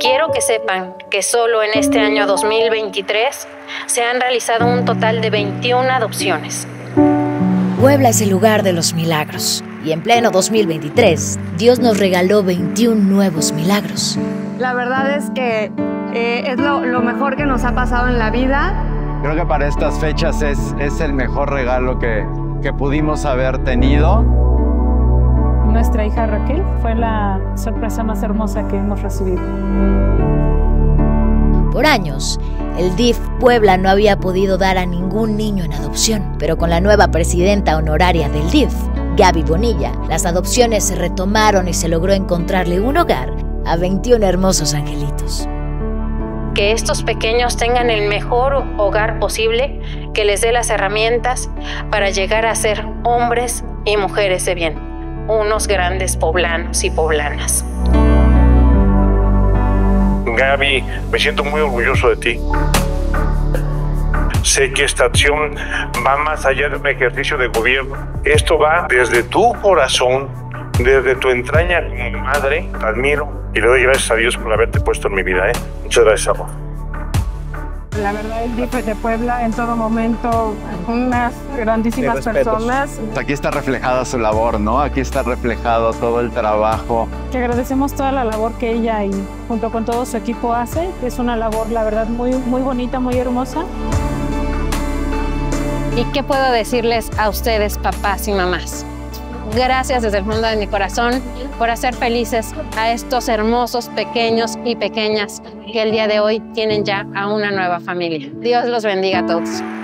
Quiero que sepan que solo en este año 2023 se han realizado un total de 21 adopciones. Puebla es el lugar de los milagros. Y en pleno 2023, Dios nos regaló 21 nuevos milagros. La verdad es que es lo mejor que nos ha pasado en la vida. Creo que para estas fechas es el mejor regalo que pudimos haber tenido. Nuestra hija Raquel fue la sorpresa más hermosa que hemos recibido. Por años, el DIF Puebla no había podido dar a ningún niño en adopción, pero con la nueva presidenta honoraria del DIF, Gaby Bonilla, las adopciones se retomaron y se logró encontrarle un hogar a 21 hermosos angelitos. Que estos pequeños tengan el mejor hogar posible, que les dé las herramientas para llegar a ser hombres y mujeres de bien, unos grandes poblanos y poblanas. Gaby, me siento muy orgulloso de ti. Sé que esta acción va más allá de un ejercicio de gobierno. Esto va desde tu corazón, desde tu entraña como madre. Te admiro y le doy gracias a Dios por haberte puesto en mi vida. Muchas gracias, amor. La verdad, el DIF de Puebla en todo momento, unas grandísimas personas. Aquí está reflejada su labor, ¿no? Aquí está reflejado todo el trabajo. Que agradecemos toda la labor que ella y junto con todo su equipo hace. Es una labor, la verdad, muy bonita, muy hermosa. ¿Y qué puedo decirles a ustedes, papás y mamás? Gracias desde el fondo de mi corazón por hacer felices a estos hermosos pequeños y pequeñas que el día de hoy tienen ya a una nueva familia. Dios los bendiga a todos.